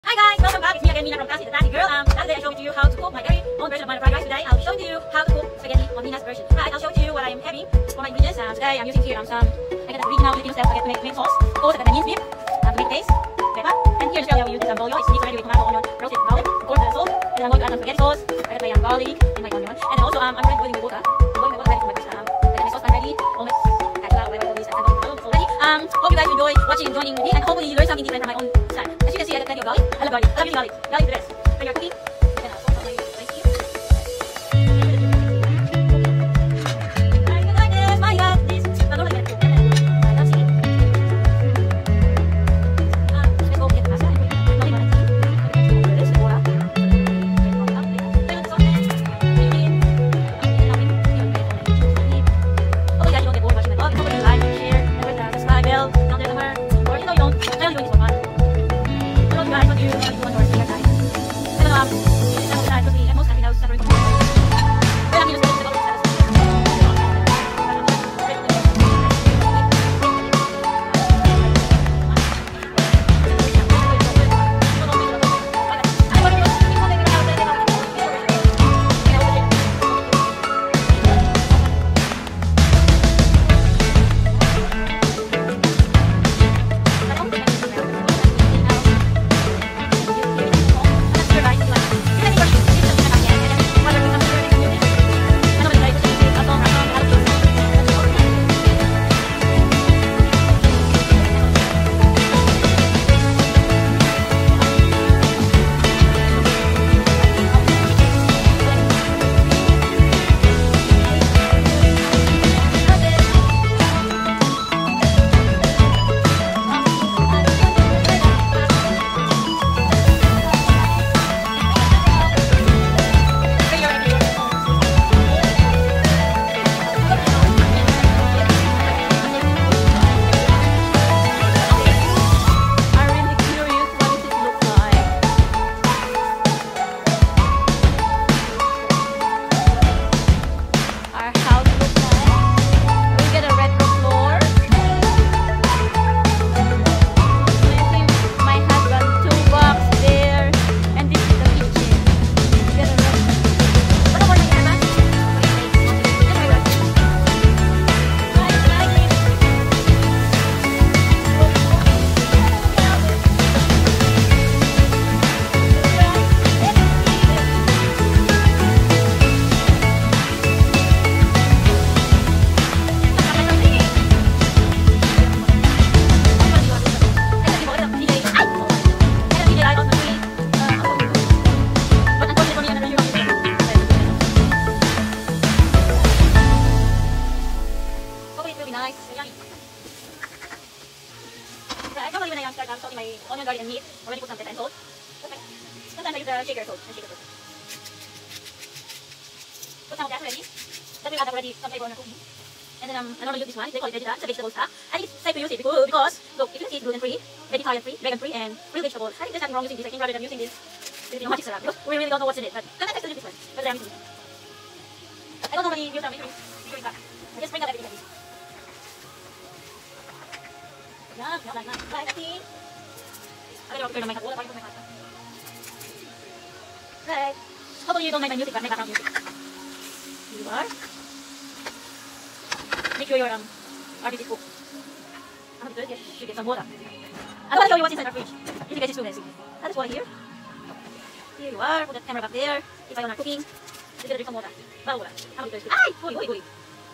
Hi guys, welcome back. It's me again, Mina from Cassie the Classy Girl. Today I show to you how to cook my very own version of my fried rice. Today I'll be showing to you how to cook spaghetti on Mina's version. Right, I'll show to you what I am having for my ingredients. Today I'm using here some original Filipino style spaghetti tomato sauce. Of course, minced beef, tomato paste, pepper, and here in Australia we're using some bolo. It's mixed already with tomato, onion, roasted garlic, of course the salt, and I'm going to add some spaghetti sauce. I got my garlic and my onion, and also I'm already boiling the water. Boiling the water ready for my fish. My sauce pan ready, almost whatever all this already. Hope you guys enjoy watching and joining me, and hopefully you learn something different from my own style. As you can see, I got plenty of garlic. I love garlic. I love using garlic. Garlic is the best. When you're cooking, you can also put my rice here. I can like this. My God, this. I don't like that. I love seeing. Let's go get the pasta and put it in the tea. This is water. Hopefully guys you don't get bored watching my vlog. Hopefully you like, share, and with the subscribe bell down there somewhere. Or you know you don't. I'm doing this for fun. Guys, what do you want to see guys? And because we most happy now suffering from I'm salting my onion, garlic, and meat. Already put some pepper and salt. Sometimes I use the shaker salt. Put some of that already. That will add already some flavor on your cooking. And then I normally use this one. They call it Vegeta. It's a vegetable stock. I think it's safe to use it because look, you can see it's gluten free, vegetarian free, vegan free, and real vegetables. I think there's nothing wrong using this. I think rather than using this magic syrup because we really don't know what's in it. But sometimes I still use this one. But I'm using it. I don't normally use a measuring cup. I just bring up everything like this. Like that. I'm going to turn on my hot water for my pasta. Right. Hopefully you don't make my music, but make background music. Here you are. Make sure your RBC is cooked. I'm going to get some water. I don't want to show you what's inside our fridge. If you guys is too messy. That's water here. Here you are. Put the camera back there. If I want cooking, just gonna drink some water. Bottle water. How many good? Ay! Oi.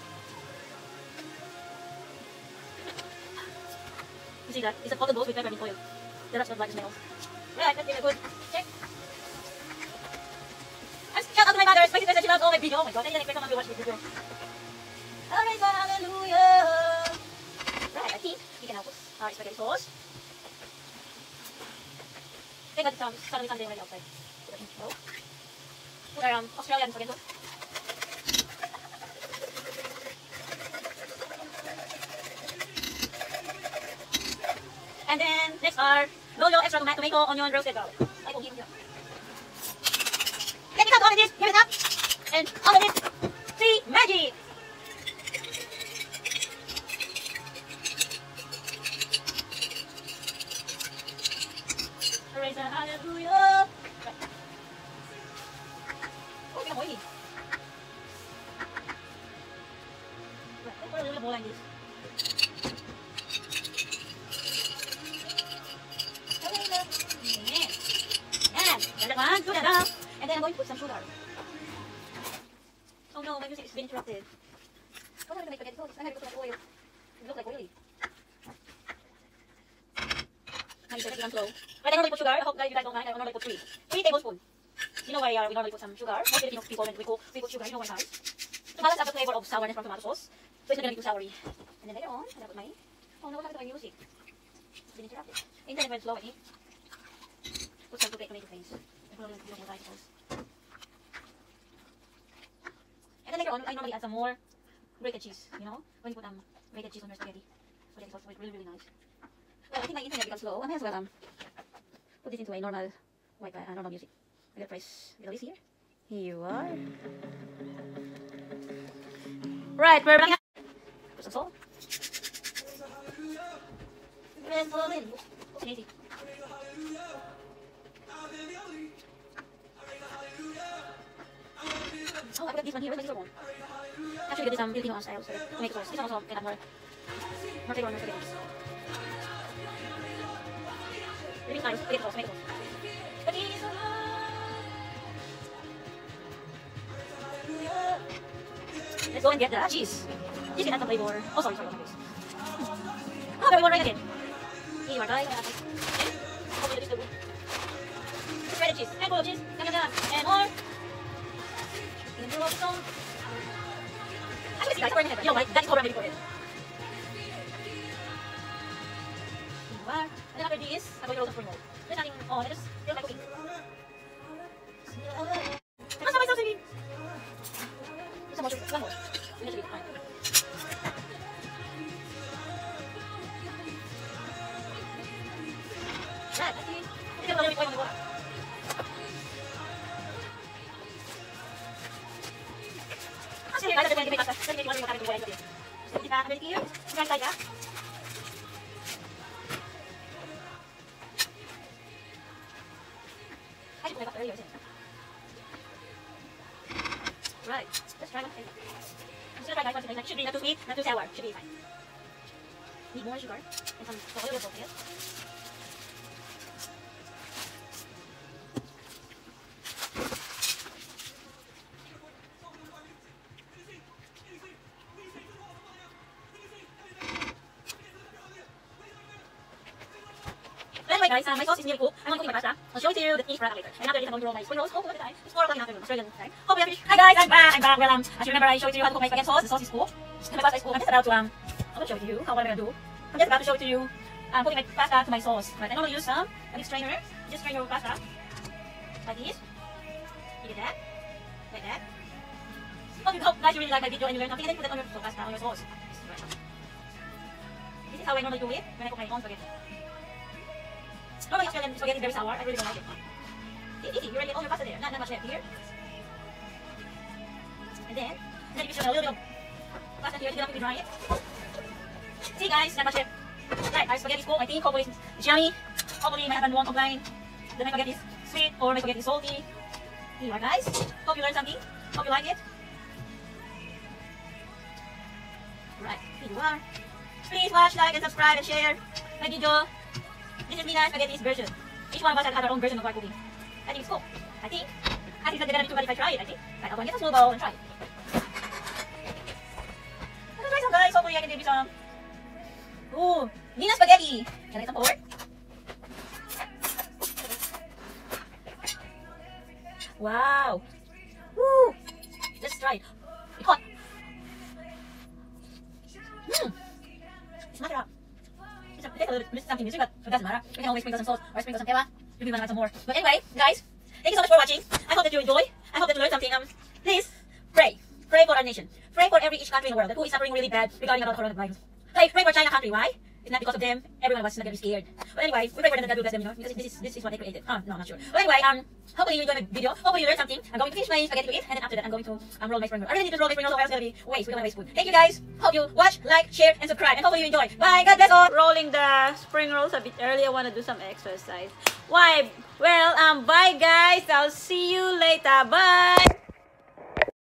You see that? It's a cotton balls with peppermint oil. The rest of like smells. Right, let's give it a good check. Shout out to my mother, my sister, she loves all my videos. Oh my god, I didn't expect someone to watch this video. Alright, hallelujah. Right, I think we can now put our spaghetti sauce. Thank God it's suddenly Sunday already outside. Put our Australian spaghetti sauce. And then next are Lolo extra tomato, onion, roasted garlic. I will give you. Let me cut all of this. Give it up. And all of this. See magic. Alright, praise and hallelujah. Oh, tingnan mo ini. Let's put a little bit more like this. One, do that now. And then I'm going to put some sugar. Oh no, my music is being interrupted. Oh, I'm going to make spaghetti sauce. I'm going to put some oil. It looks like oily. I'm going to put slow. Right, I normally put sugar. I hope that you guys don't mind. I normally put 3 tablespoons. You know why we normally put some sugar? Most Filipino people, when we put sugar, you know why, guys? To balance out the flavor of sourness from tomato sauce. So it's not going to be too soury. And then later on, I'm going to put my... Oh no, what happened to my music? It's been interrupted. Internet went slow, I think. Put some tomato paste. And then later on, I normally add some more grated cheese, you know, when you put grated cheese on your spaghetti sauce, so it's really, really nice. Well, I think my internet becomes slow. I may as well put this into a normal normal music. I'm gonna press this here. Here you are. Right, we're back. Put some salt. Press all in. Oops, easy. Oh, I got this one here. Where's my one? Actually, I got this Filipino style tomato sauce. This one also can have more flavor on my spaghetti. Really nice spaghetti sauce, tomato sauce. Spaghetti sauce. Let's go and get the cheese. Cheese can add some flavor. Oh, sorry, my face. Oh, there we go, right again. Here you are, guys. Okay. Just shredded cheese. And full cheese. And more. Actually, guys, you know, like, that is already for it. And then after this, I'm going to roll some spring roll. There's nothing, oh, I just feel like cooking. I'm so myself singing. There's some more, one more. And that should be fine. Right, let's see. Let's get a little bit oil on the water. Guys, I'm going to make pasta. Let's make one more time to go into this. So, put it back a bit here. Guys, like that. I should put it back earlier, isn't it? Right. Let's try one. I'm just going to try guys one second. It should be not too sweet, not too sour. Should be fine. Need more sugar and some oil of salt here. Guys, my sauce is nearly cooked. I'm going to cook my pasta. I'll show it to you the finished product later. And after this, I'm going to roll my spring rolls. Oh, look at the time. It's 4 o'clock in the afternoon. Australian time. Hope you have finished. Hi guys, I'm back. Well, as you remember, I showed you how to cook my spaghetti sauce. The sauce is cooked. And my pasta is cooked. I'm just about to I'm going to show it to you. What I'm going to do. I'm just about to show it to you. I'm putting my pasta to my sauce. Right. I normally use a big strainer. Just strain your pasta like this. You get that? Like that. Hope you guys you really like my video and you learn something. And then put it on your pasta on your sauce. This is how I normally do it when I cook my own spaghetti. Normally Australian spaghetti is very sour. I really don't like it. It's easy. You already get all your pasta there. Not much left here. And then you should a little bit of pasta here to get up to dry it. See guys, not much left. Right, our spaghetti is cooked. I think hopefully it's yummy. Hopefully my husband won't complain that my spaghetti is sweet or my spaghetti is salty. Here you are guys. Hope you learned something. Hope you like it. Right, here you are. Please watch, like, and subscribe and share my video. This is Nina's spaghetti's version. Each one of us has had our own version of our cooking. I think it's cool. I think it's not gonna be too bad if I try it, I think. Right, I'll go and get a small bowl and try it. Let's try some guys, hopefully I can give you some. Ooh, Nina's spaghetti. Can I get some forward? Wow. Woo. Let's try it. It's hot. It's not up. It's a little bit something missing, but it doesn't matter. We can always sprinkle some salt or sprinkle some pepper if we want to add some more. But anyway, guys, thank you so much for watching. I hope that you enjoy. I hope that you learned something. Please pray. Pray for our nation. Pray for each country in the world who is suffering really bad regarding about coronavirus. Pray for China country. Why? It's not because of them. Everyone was not gonna be scared. But anyway, we pray for them that God will bless them, you know, because this is what they created. No, not sure. But anyway, hopefully you enjoyed my video. Hopefully you learned something. I'm going to finish my spaghetti to eat, and then after that I'm going to roll my spring roll. I really need to roll my spring roll, so else gonna be waste. We're gonna waste food. Thank you guys. Hope you watch, like, share, and subscribe, and hopefully you enjoy. Bye. God bless all. Rolling the spring rolls a bit early. I want to do some exercise. Why? Well, bye guys. I'll see you later. Bye.